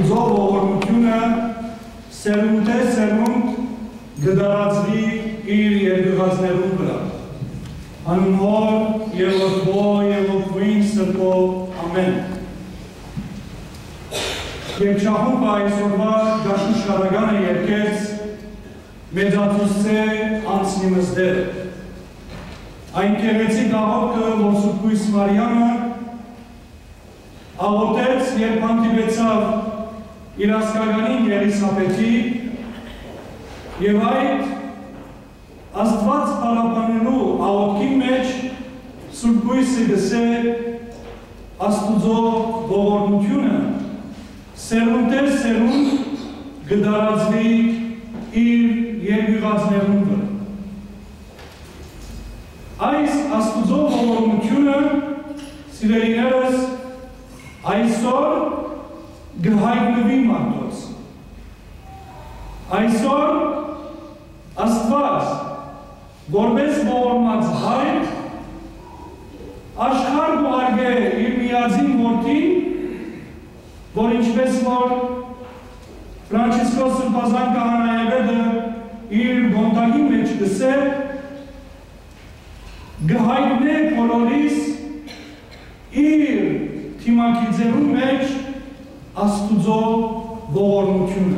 Աստուծո ողորմությունը սերունդ է սերունդ գդարածվի իր երկղածներուն վրա։ Անունհոր և որդվո և որդվին սրկո ամեն։ Եվ շահումը այսօրվա գաշու շարագանը երկեց մեծացուցե անցնիմս դեր։ Այն կեղեցի գաղորդը, որ Սուրբույս Մարիամը աղոտեց, երբ հանդիպեցավ իր ասկագանին Եղիսապետի և այդ Աստված պարապանելու աղոտքի մեջ Սուրբույսը գսե Աստուծո ողորմությունը սերունդ է սերունդ գդարածվի իր երկղածներուն վրա։ Այս Աստուծո ողորմությունը, սիրելիներս, այսօր գհայտնվի մարդոց։ Այսօր Աստված, որպես ողորմած հայր, աշխարհ գուղարկե իր միածին որդին, որ ինչպես որ Ֆրանցիսկոս Սրբազան Քահանայեվեդը իր գոնտագի մեջ գսե, գհայտնե բոլորիս իր թիմակի ձեռու մեջ Աստուծո ողորմությունը։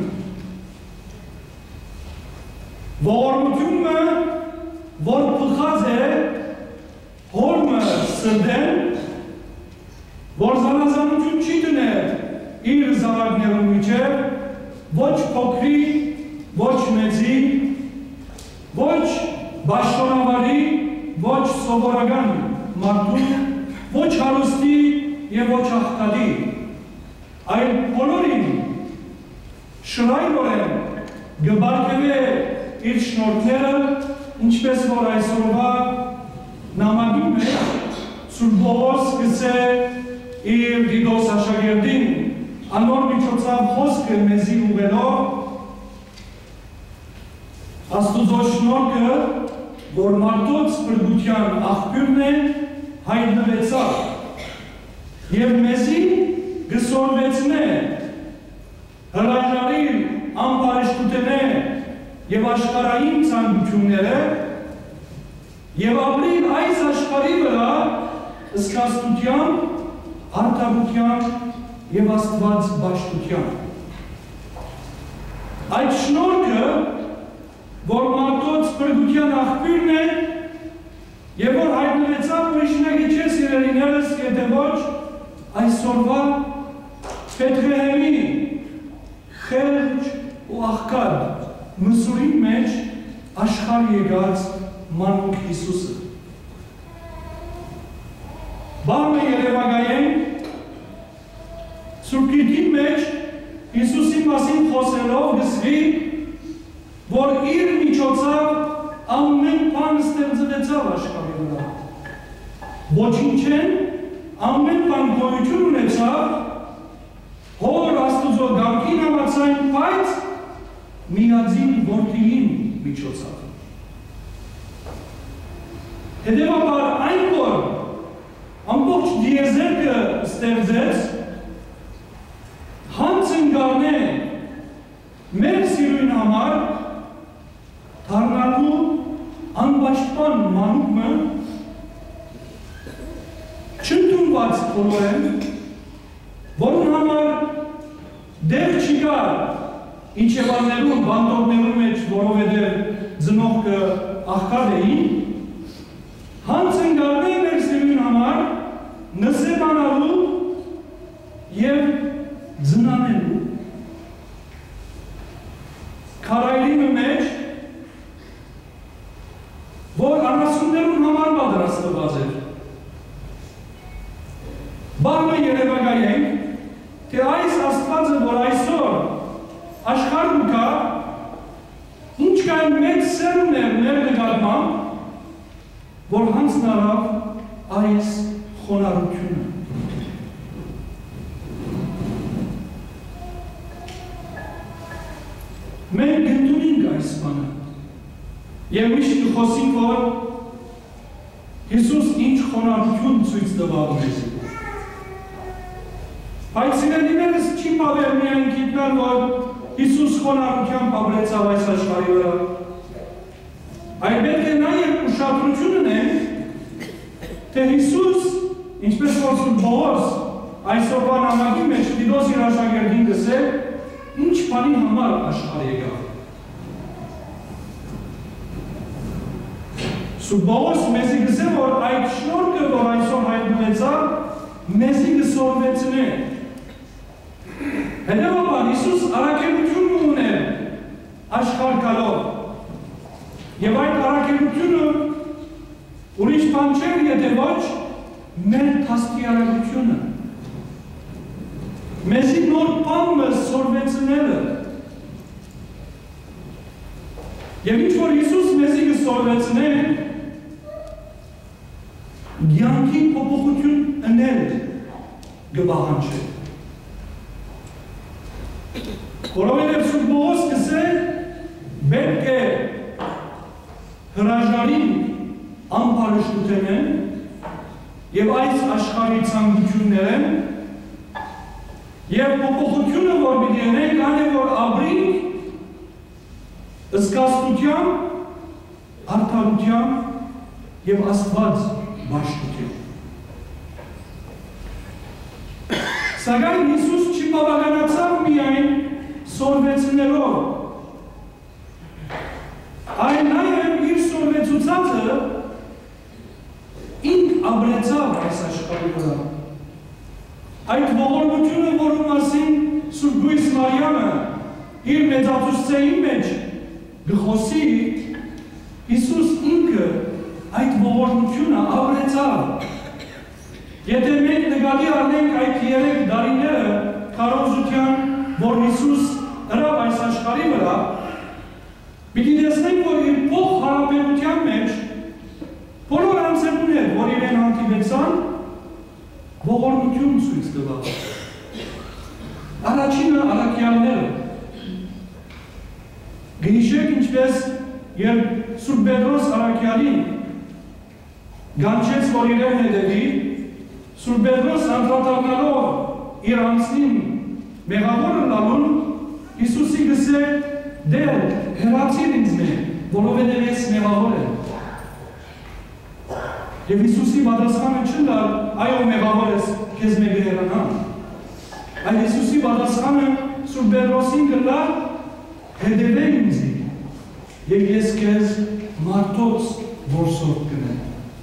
Ողորմությունը, որ պխած է հորմը սրդեն, որ զանազանություն չի դնել իր զավակներու միջև, ոչ փոքրի, ոչ մեծի, ոչ բաշխոնավարի, ոչ սովորական մարդու, ոչ հարուստի և ոչ աղքատի, այլ բոլորին շռայլորեն գբարգևե իր շնորհքները, ինչպես որ այսօրվա նամակի մեջ Սուրբ Պողոս գսե իր Դիդոս աշակերտին անոր միջոցով խոսքը մեզի ուղղելով Աստուծո շնորհքը, որ մարդոց փրկության աղբյուրն է, հայտնվեցավ և մեզի գսորվեցնե հրաժարիլ ամբարիշտութենե և աշխարհային ցանկությունները և ապրիլ այս աշխարհի վրա ըսկաստության, արդարության և Աստված բաշխության։ Այդ շնորհքը, որ մարդոց փրկության աղբյուրն է և որ հայտնվեցավ միշնագի չէ սիրելիներս, եթե ոչ այսօրվա Բեթլեհեմի խեղճ ու աղքատ մսուրի մեջ աշխարհ եկած մանուկ Հիսուսը։ Բանը երևակայենք Սուրբ Գիրքի մեջ Հիսուսի մասին խոսելով գսվի, որ իր միջոցով ամեն բան ստեղծվեցավ աշխարհի վրա։ Ոչինչ են, ամեն բան գոյություն ունեցավ, Հոր Աստուծո կամքին համաձայն, բայց միածին որդիին միջոցով։ Հետևաբար այն որ ամբողջ դիեզերքը ստեղծեց, հանց ընկառնե մեր սիրուն համար դառնալու անպաշտպան մանուկը չընդունված բոլորեն, որուն համար դեր չկար իջևաններուն, բանդորներուն մեջ, որովհետև ծնողքը աղքատ էին, հանց ընկառնե մեր սիրուն համար նսեմանալու և ձնանելու քարայրի մեջ, որ անասուններուն համար պատրաստված էր։ Բանը երևակայենք, թե այս Աստվածը, որ այսօր աշխարհում կա, ինչքան մեծ սերուն էր մեր նկատմամբ, որ հանձնարավ այս խոնարհությունը։ Մենք գնդունենք այս բանը և միշտ կխոսենք, որ Հիսուս ինչ խոնարհություն ցույց տվավ մեզ։ Բայց սիրելիներս չի պավեր միայն գիտնալ, որ Հիսուս խոնարհությամբ ապրեցավ այս աշխարհի վրա։ Այլ պետք է նաև ուշադրություն ունենք, թե Հիսուս, ինչպես որ Սուրբ Պողոս այսօրվա նամակի մեջ Տիտոս իր աշակերտին գսել, ինչ բանի համար աշխարհ եկավ։ Սուրբ Պողոս մեզի գսել, որ այդ շնորհքը, որ այսօր հայտնվեցավ, մեզի գսորվեցնե։ Հետևաբար Հիսուս առաքելություն ուներ աշխարհ գալով։ Եվ այդ առաքելությունը ուրիշ բան չէ, եթե ոչ մեր դաստիարակությունը։ Մեզի նոր բան սորվեցնելը։ Եվ ինչ որ Հիսուս մեզի կսորվեցնե, կյանքի փոփոխություն ընել կպահանջի։ Որովհետև Սուրբ Պողոս գսե պետք է հրաժարին ամբարշտութենեն և այս աշխարհի ցանկություններեն և փոփոխությունը, որ պիտի ունենք, այն է, որ ապրենք զգաստությամբ, արդարությամբ և Աստված բաշխությամբ։ Սակայն Հիսուս չի բավականացավ միայն սորվեցնելով, այլ նաև իր սորվեցուցածը ինք ապրեցավ այս աշխարհի վրա։ Այդ ողորմությունը, որի մասին Սուրբ Գույս Մարիամը իր մեծացուցչի մեջ գխոսի, Հիսուս ինքը այդ ողորմությունը ապրեցավ։ Եթե մենք նկատի առնենք այդ 3 տարիները քարոզության, որ Հիսուս հրավ այս աշխարհի վրա, պիտի տեսնենք, որ իր փոխ հարաբերության մեջ բոլոր անձերներ, որ իրեն հանդիպեցան, ողորմություն ցույց տվավ։ Առաջինը առաքյալները։ Գիշեր ինչպես երբ Սուրբ Պետրոս առաքյալին գանչեց, որ իրեն հետևի, Սուրբ Պետրոս անդրադառնալով իր անձին մեղավորը լալուն, Հիսուսի գսե դեր հեռացիր ինձնի, որովհետև ես մեղավոր եմ։ Եվ Հիսուսի պատասխանը չընդար, այո մեղավոր ես, քեզ մեկը հեռանամ։ Այլ Հիսուսի պատասխանը Սուրբ Պետրոսին կլար, հետևե ինձի, և ես քեզ մարդոց որսորդ կնեմ։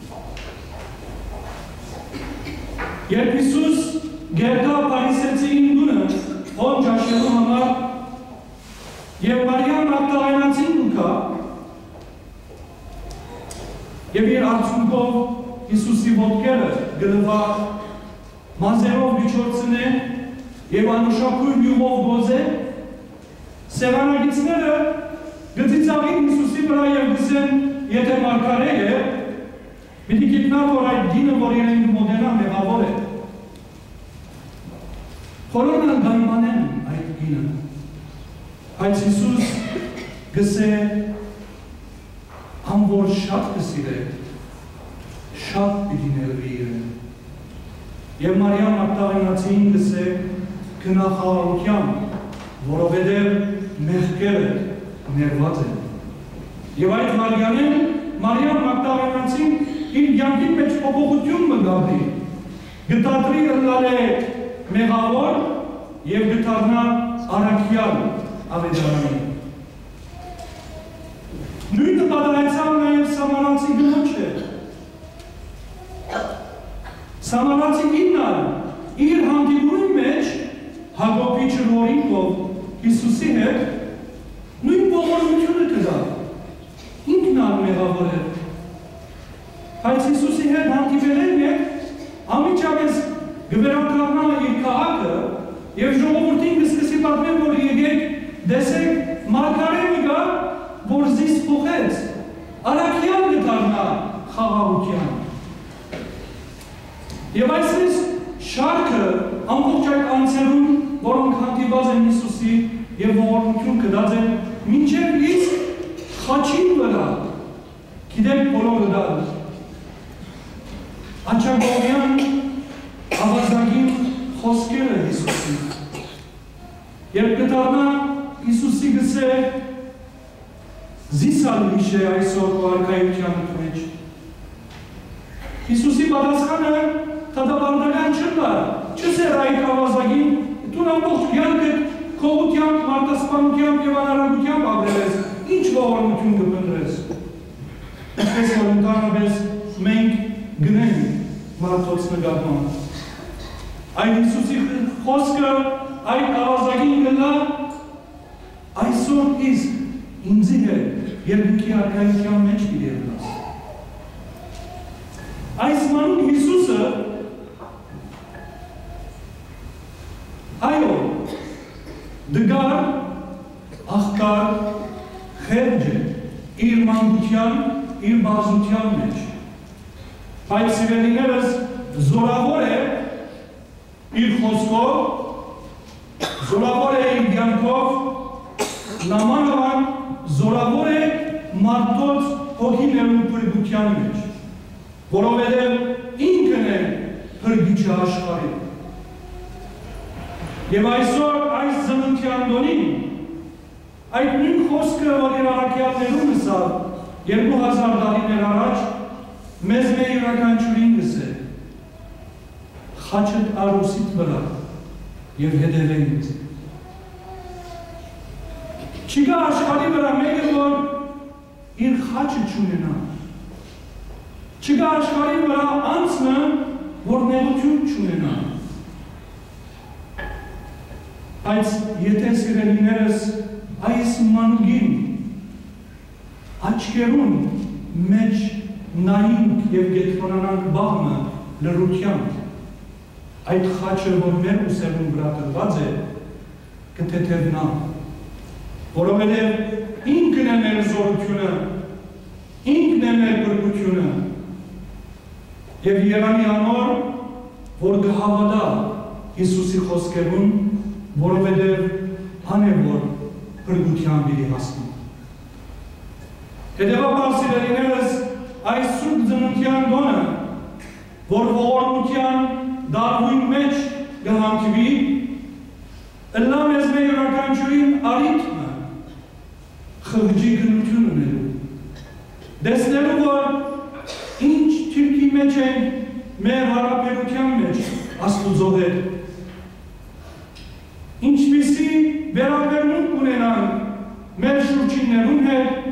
Երբ Հիսուս գերտավ Փարիսեցիին տունը, հոն ճաշելու համար, և Մարիամ Մագդաղենացին դուքա, և իր արդյունքով Հիսուսի ոտքերը գլվա մազերով միջոցնե և անուշակույր յուղով գոզե, սեղանագիցները գծիծաղին Հիսուսի վրա և գսեն, եթե մարգարե է, պիտի գիտնա, որ այդ դինը, որ իրեն մոդենա մեղավոր է։ Խորոնը գանմանեն այդ դինը։ Բայց Հիսուս գսե ամոր շատ կսիրե, շատ պիտի ներվի իրեն։ Եվ Մարիամ Մագդաղենացին գսե գնախաղությամբ, որովհետև մեղքերը ներված են։ Եվ այդ վարյանեն Մարիամ Մագդաղենացին իր կյանքի մեջ փոփոխություն մգաբի, գտադրի ըլլալ է մեղավոր և գտարնա առաքյալ ավետարանին։ Նույնը պատահեցավ նաև Սամարացի գնոջը։ Սամարացի կինն իր հանդիպումի մեջ Հակոբի ջրօրինքով Հիսուսի հետ նույն ողորմությունը կգավ։ Ինքն մեղավոր էր։ Բայց Հիսուսի հետ հանդիպելեն մեկ ամիջապես գվերակառնա իր քաղաքը և ժողովրդին կսկսի պատմել, որ եկեք դեսեք մարգարեն կա, որ զիս փոխեց, առաքյալ կդառնա խաղաղության։ Եվ այսպես շարքը ամբողջ այդ անձերում, որոնք հանդիպած են Հիսուսի և ողորմություն կդած են, մինչև իսկ խաչին վրա, գիտեք բոլորը դալ։ Աչագովյան ավազագին խոսքերը Հիսուս Երբ կդառնա Հիսուսի գսե զիսալ իշե այսօր արքայության մեջ։ Հիսուսի պատասխանը թադաբարդական չկար, չսեր այդ ավազագին, դու ամբողջ կյանքդ քողությամբ, մարդասպանությամբ և անարագությամբ ապրես, ինչ ողորմություն կփնտրես։ Ինչպես որ ընդհանրապես մենք գնենք մարդոց նկատմամբ։ Այդ Հիսուսի խոսքը այդ ավազագին գնա այսօր իսկ ինձի հետ երկնքի արքայության մեջ պիտի ելնաս։ Այս մանուկ Հիսուսը այո դգար, աղկար, խերջ է իր մանկության, իր բազության մեջ։ Բայց սիրելիներս զորավոր է իր խոսքով, զորավոր է իր կյանքով, նամանավան զորավոր է մարդոց հոգիներու փրկության մեջ, որովհետև ինքն է փրկիչը աշխարհի։ Եվ այսօր այս ծննդյան տոնին այդ նույն խոսքը, որ իր առաքյալներում ասավ 2000 տարիներ առաջ, մեզ մեր յուրաքանչյուրին գսե խաչդ արուսիդ վրա և հետևե ինձ։ Չկա աշխարհի վրա մեկը, որ իր խաչը չունենա։ Չկա աշխարհի վրա անձը, որ նեղություն չունենա։ Բայց եթե սիրելիներս այս մանուկին աչքերուն մեջ նայինք և գետրոնանանք բաղմը լրությամբ, այդ խաչը, որ մեր ուսերուն վրա տրված է, կթեթևնա, որովհետև ինքն է մեր զորությունը, ինքն է մեր փրկությունը, և եղանի անոր, որ կհավատա Հիսուսի խոսքերուն, որովհետև անևոր փրկության պիտի հասնի։ Հետևաբար սիրելիներս այս սուրբ ծննդյան տոնը, որ ողորմության դարվույն մեջ կհանգվի, ըլլա մեզ մեր յուրաքանչյուրին առիթը խղճի գնություն ունելու։ Տեսնելու, որ ինչ թիրքի մեջ են մեր հարաբերության մեջ Աստուծո հետ, ինչպիսի վերաբերմունք ունենանք մեր շուրջիններուն հետ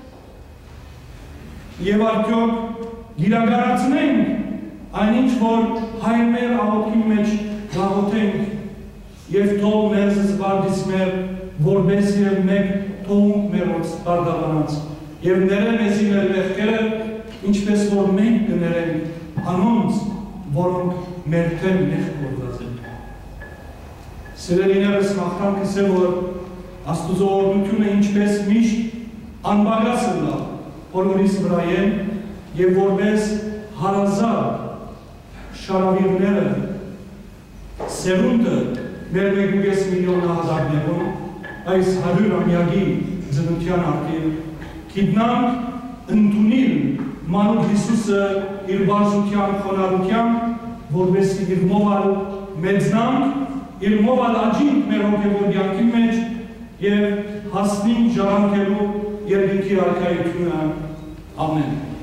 և արդյոք գիրագարացնենք այնինչ, որ հայր մեր աղոթքի մեջ գաղոթենք և թող մեր զվարդիս մեր, որպես և մեկ թողունք մերոց բարդավանած և ները մեզի մեր մեղքերը, ինչպես որ մենք կներենք անոնց, որոնք մեր թեմ մեղ կորված են։ Սիրելիներս մաղթանքս է, որ Աստուծո օրհնությունը ինչպես միշտ անբագաս լա, բոլորիս վրա են և որպես հարազատ շարավիրները սերունդը մեր 1.5 միլիոն հազարներում այս 100 ամյակի ծննդյան արդիվ գիտնանք ընդունել մանուկ Հիսուսը իր բարձության խոնարհությամբ, որպեսզի իր մովալ մեծնանք, իր մովալ աճինք մեր հոգևոր կյանքի մեջ և հասնենք ժառանգելու երկնքի արքայությունը։ Ամեն։